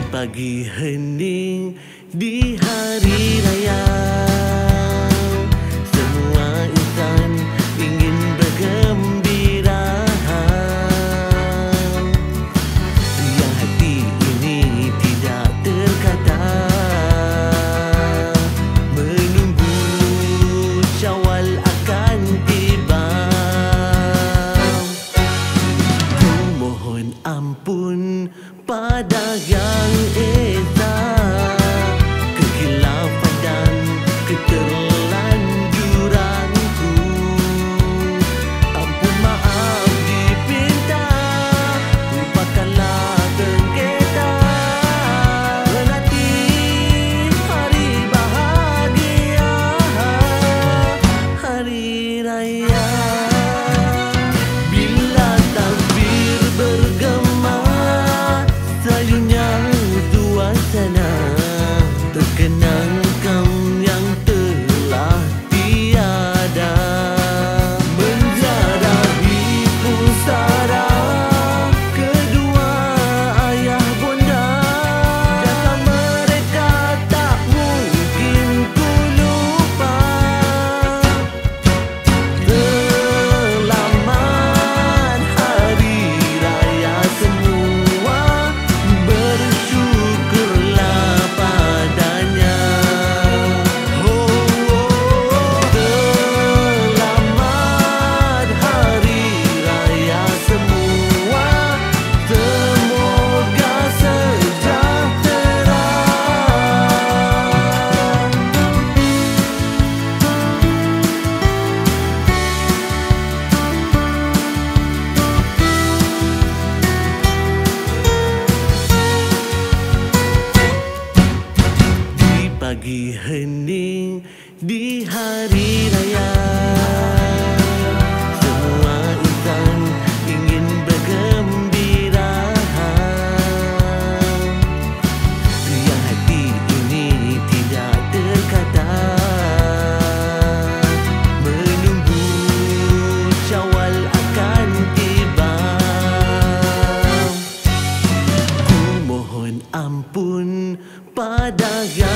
pagi hening di hari raya, semua insan ingin bergembira. Yang hati ini tidak terkata, menunggu Syawal akan tiba. Ku mohon ampun pada Yang Esa, kekhilafan dan keterlanjuranku. Ampun maaf dipinta, lupakanlah sengketa. Menanti hari bahagia, hari raya. Bila takbir bergema, sayunya suasana, terkenang kam yang telah tiada. Menziarahi pusara kedua ayah bonda, jasa mereka tak mungkin ku lupa. Selamat hari raya semua, bersyukurlah padanya. Selamat hari raya semua, semoga sejahtera. Di pagi hening di hari raya, semua insan ingin bergembira. Yang hati ini tidak terkata, menunggu Syawal akan tiba. Ku mohon ampun pada Yang